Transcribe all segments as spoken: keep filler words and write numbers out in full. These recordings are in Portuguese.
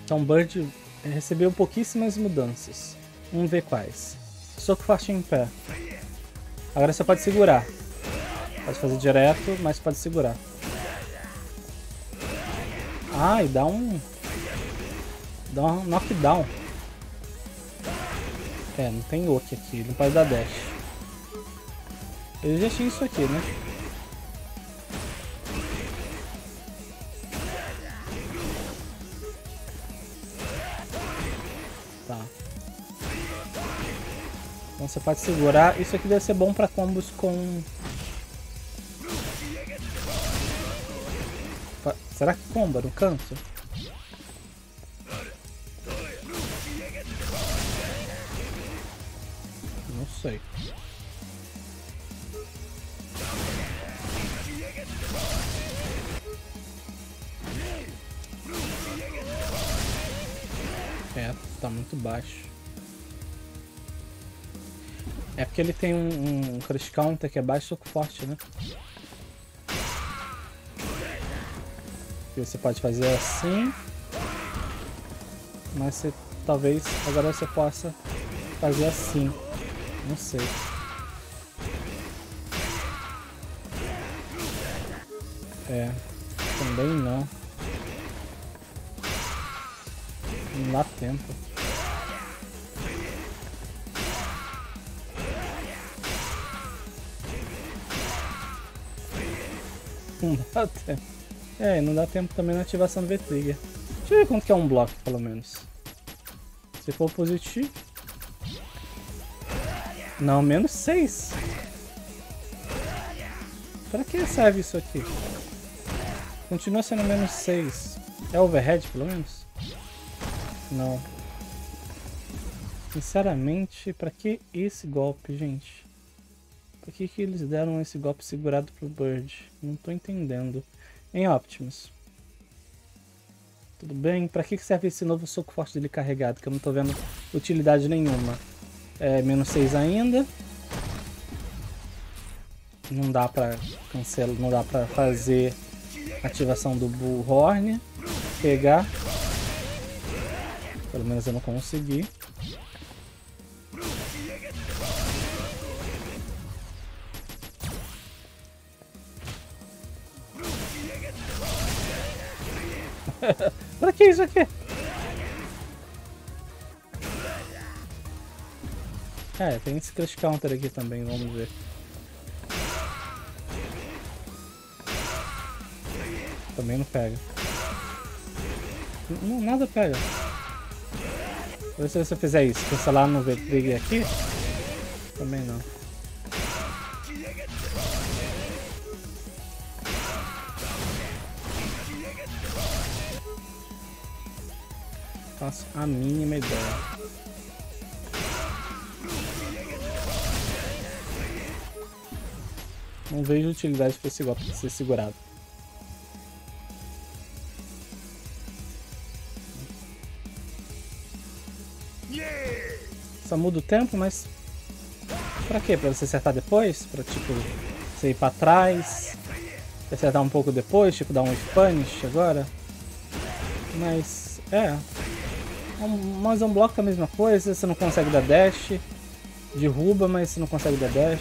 Então Bird recebeu pouquíssimas mudanças. Vamos ver quais. Soco forte em pé. Agora você pode segurar. Pode fazer direto, mas pode segurar. Ah, e dá um... Dá um knockdown. É, não tem Oki aqui, não pode dar dash. Eu já tinha isso aqui, né? Tá. Então você pode segurar. Isso aqui deve ser bom pra combos com... Será que comba no canto? Não sei. É, tá muito baixo. É porque ele tem um, um crush counter que é baixo, soco forte, né? E você pode fazer assim. Mas você, talvez agora você possa fazer assim. Não sei. É, também não. Não dá tempo. Não dá tempo. É, não dá tempo também na ativação do V-Trigger. Deixa eu ver quanto que é um bloco, pelo menos. Se for positivo... Não, menos seis. Pra que serve isso aqui? Continua sendo menos seis. É overhead, pelo menos? Não. Sinceramente, pra que esse golpe, gente? Por que que eles deram esse golpe segurado pro Bird? Não tô entendendo. Em Optimus. Tudo bem? Pra que serve esse novo soco forte dele carregado? Que eu não tô vendo utilidade nenhuma. É menos seis ainda. Não dá pra cancelar, não dá pra fazer ativação do Bullhorn. Pegar. Pelo menos eu não consegui. Pra que isso aqui? É, tem esse crush counter aqui também, vamos ver. Também não pega. Não, nada pega. Se você fizer isso, cancelar no V-Trigger aqui, também não. Faço a mínima ideia. Não vejo utilidade para esse golpe ser segurado. Só muda o tempo, mas... Pra quê? Pra você acertar depois? Pra tipo, você ir pra trás? Acertar um pouco depois? Tipo, dar um Spanish agora? Mas... É... Mas um bloco é a mesma coisa, você não consegue dar dash. Derruba, mas você não consegue dar dash.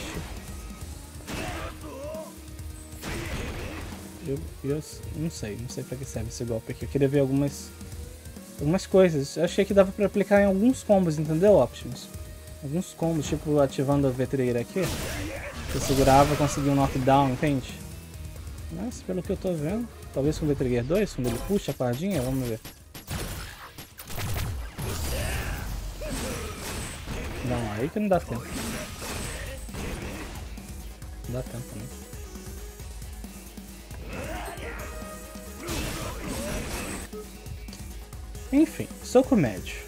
Eu, eu não sei, não sei pra que serve esse golpe aqui. Eu queria ver algumas, algumas coisas. Eu achei que dava pra aplicar em alguns combos, entendeu, Optimus? Alguns combos, tipo ativando a V-Trigger aqui. Você segurava e conseguia um knockdown, entende? Mas pelo que eu tô vendo, talvez com o V-Trigger dois, quando ele puxa a pardinha, vamos ver. Não, aí que não dá tempo. Não dá tempo, né? Enfim, soco médio.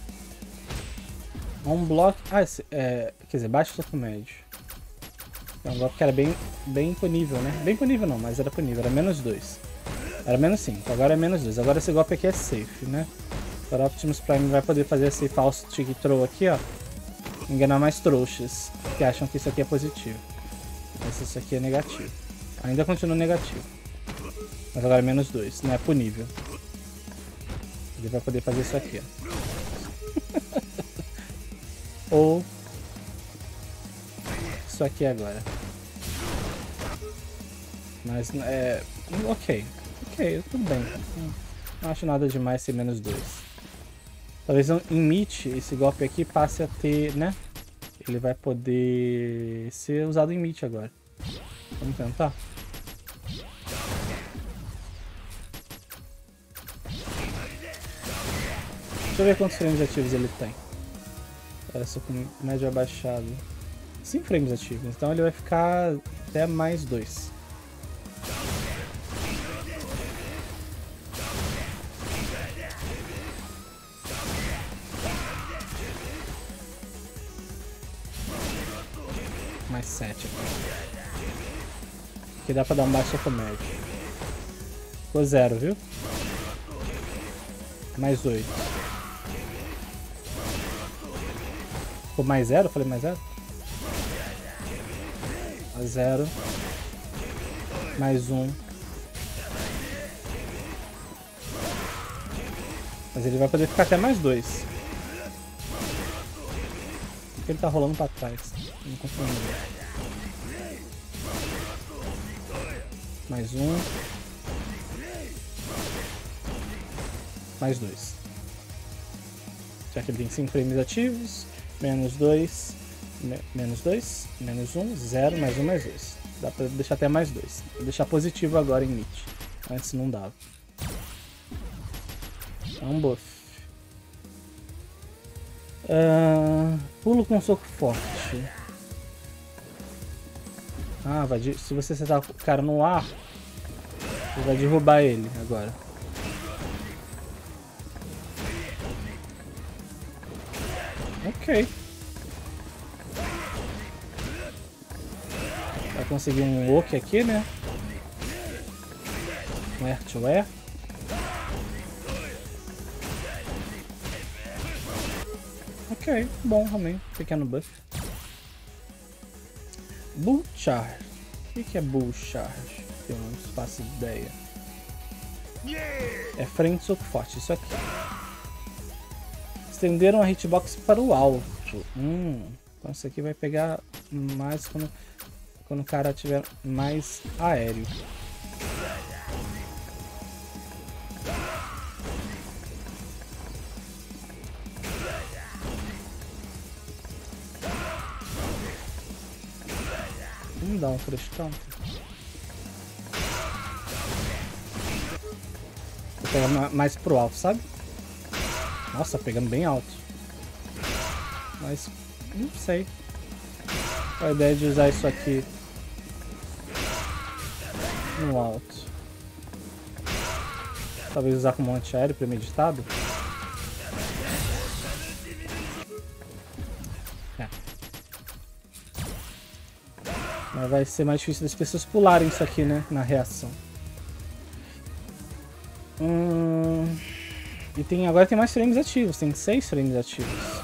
Um bloco... Ah, esse, é, quer dizer, baixo soco médio. É um golpe que era bem, bem punível, né? Bem punível não, mas era punível. Era menos dois. Era menos cinco, agora é menos dois. Agora esse golpe aqui é safe, né? Agora o Optimus Prime vai poder fazer esse falso Tig Throw aqui, ó. Enganar mais trouxas que acham que isso aqui é positivo. Mas isso aqui é negativo. Ainda continua negativo. Mas agora é menos dois, não é punível. Ele vai poder fazer isso aqui, ó. Ou isso aqui agora. Mas é... ok. Ok, tudo bem. Não acho nada demais ser menos dois. Talvez em Meat esse golpe aqui passe a ter, né? Ele vai poder ser usado em Meat agora. Vamos tentar? Deixa eu ver quantos frames ativos ele tem. Essa com médio abaixado. cinco frames ativos, então ele vai ficar até mais dois. Mais sete aqui. Aqui dá pra dar um baixo com médio. Ficou zero, viu? Mais oito. Ficou mais zero? Falei mais zero? Mais zero. Mais um. Mas ele vai poder ficar até mais dois. Porque ele tá rolando pra trás. Não confundi. Mais um. Mais dois. Já que ele tem cinco frames ativos. Menos dois. Me menos dois. Menos um. zero. Mais um. Mais dois. Dá pra deixar até mais dois. Vou deixar positivo agora em Meat. Antes não dava. É um buff. Uh, pulo com soco forte. Ah, vai de... se você acertar o cara no ar, você vai derrubar ele agora. Ok. Vai conseguir um Oki aqui, né? Um Air to Air. Ok, bom também. Pequeno buff. Bull Charge. O que, que é Bull Charge? Eu não faço ideia. É frente soco forte, isso aqui. Estenderam a hitbox para o alto. Hum, então isso aqui vai pegar mais quando, quando o cara tiver mais aéreo. Vamos dar um fresh counter. Vou pegar mais pro alto, sabe? Nossa, pegando bem alto. Mas não sei. Qual a ideia de usar isso aqui no alto? Talvez usar como antiaéreo premeditado? É. Mas vai ser mais difícil das pessoas pularem isso aqui, né? Na reação. Hum... E tem, agora tem mais frames ativos, tem seis frames ativos.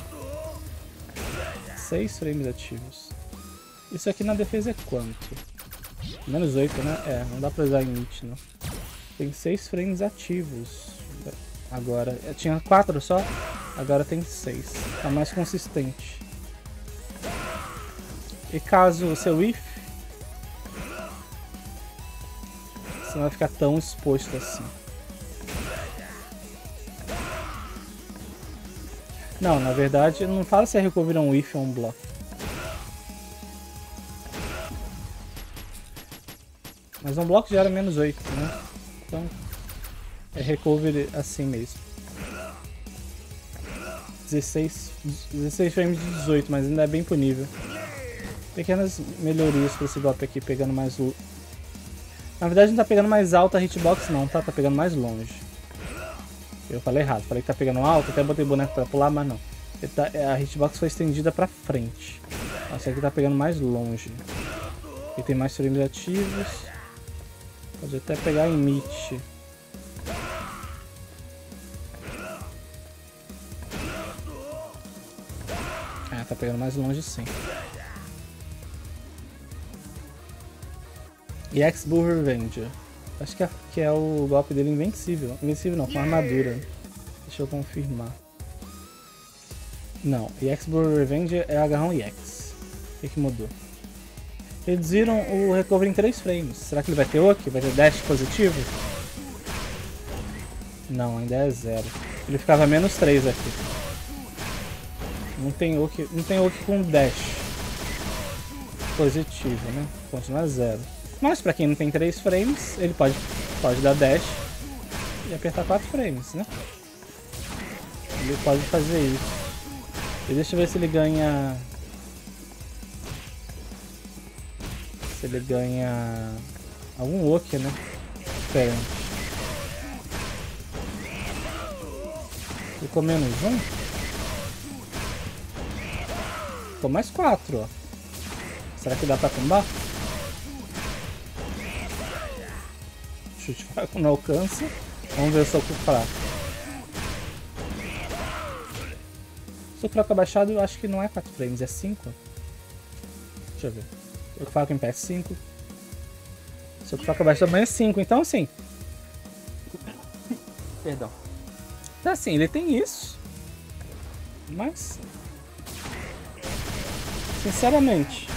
seis frames ativos. Isso aqui na defesa é quanto? Menos oito, né? É, não dá pra usar em Meat, não. Tem seis frames ativos. Agora, eu tinha quatro só, agora tem seis. Tá mais consistente. E caso o seu if, você não vai ficar tão exposto assim. Não, na verdade, não fala se é recover um if ou um block. Mas um bloco já era menos oito, né? Então, é recover assim mesmo. dezesseis, dezesseis frames de dezoito, mas ainda é bem punível. Pequenas melhorias para esse golpe aqui, pegando mais... Na verdade não tá pegando mais alta a hitbox não, tá? Tá pegando mais longe. Eu falei errado, falei que tá pegando alto, até botei boneco pra pular, mas não. Tá, a hitbox foi estendida pra frente. Essa aqui tá pegando mais longe. E tem mais frames ativos. Pode até pegar em Meat. Ah, tá pegando mais longe sim. E X-Bull Revenger. Acho que é, que é o golpe dele invencível. Invencível não, com armadura. Deixa eu confirmar. Não, E X Blue Revenge é agarrão E X. O que, que mudou? Reduziram o recovery em três frames. Será que ele vai ter OK? Vai ter dash positivo? Não, ainda é zero. Ele ficava menos três aqui. Não tem OK, não tem OK com dash positivo, né? Continua zero. Mas pra quem não tem três frames, ele pode, pode dar dash e apertar quatro frames, né? Ele pode fazer isso. E deixa eu ver se ele ganha... Se ele ganha... algum OK, né? Diferente. Ficou menos um? Ficou mais quatro, ó. Será que dá pra combar? Chute fraco não alcança. Vamos ver o soco fraco. Soco fraco abaixado eu acho que não é quatro frames, é cinco. Deixa eu ver. Soco fraco em P S cinco. Soco fraco abaixado também é cinco, então assim. Perdão. Então assim, ele tem isso. Mas... sinceramente...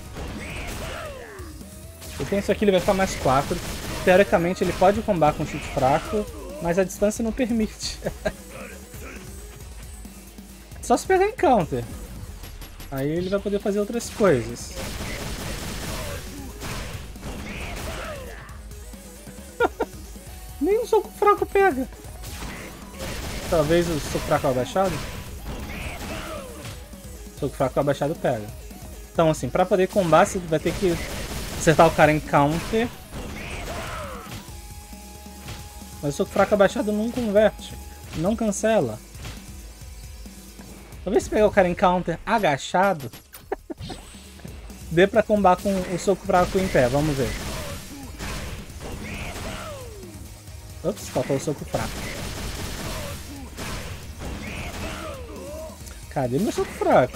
ele tem isso aqui, ele vai ficar mais quatro. Teoricamente ele pode combar com chute fraco, mas a distância não permite. Só se pegar em counter. Aí ele vai poder fazer outras coisas. Nem um soco fraco pega. Talvez o soco fraco abaixado. Soco fraco abaixado pega. Então assim, pra poder combar você vai ter que acertar o cara em counter. Mas o soco fraco abaixado não converte. Não cancela. Talvez se pegar o cara em counter agachado, dê pra combar com o soco fraco em pé. Vamos ver. Ops, faltou o soco fraco. Cadê meu soco fraco?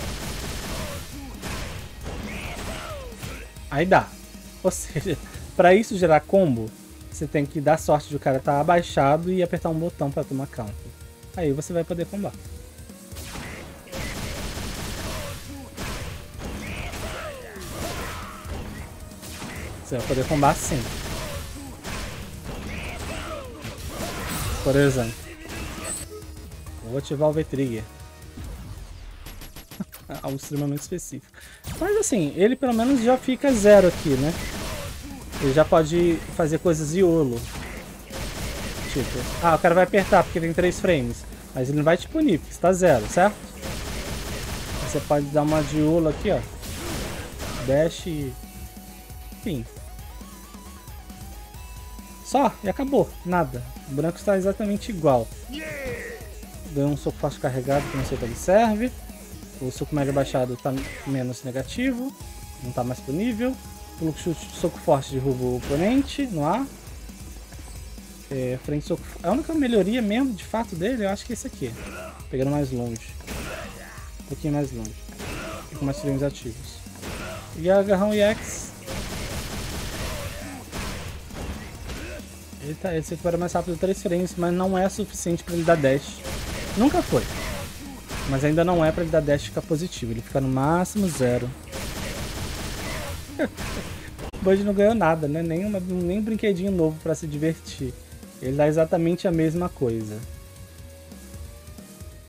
Aí dá. Ou seja, pra isso gerar combo, você tem que dar sorte de o cara estar abaixado e apertar um botão pra tomar counter. Aí você vai poder combar. Você vai poder combar sim. Por exemplo. Vou ativar o V-Trigger. Algo extremamente específico. Mas assim, ele pelo menos já fica zero aqui, né? Ele já pode fazer coisas iolo. Tipo, ah, o cara vai apertar porque tem três frames. Mas ele não vai te punir, porque está zero, certo? Você pode dar uma de iolo aqui, ó. Dash e... enfim. Só, e acabou. Nada. O branco está exatamente igual. Ganhou um soco fácil carregado, que não sei para que serve. O soco médio baixado está menos negativo. Não está mais punível. O chute de soco forte derruba o oponente no ar. É, frente soco... A única melhoria mesmo, de fato, dele, eu acho que é esse aqui. Pegando mais longe. Um pouquinho mais longe. E com mais frames ativos. E agarrão E X. Ele, tá, ele se recupera mais rápido três frames, mas não é suficiente para ele dar dash. Nunca foi. Mas ainda não é para ele dar dash ficar positivo. Ele fica no máximo zero. O Bud não ganhou nada, né? Nem, uma, nem um brinquedinho novo para se divertir. Ele dá exatamente a mesma coisa.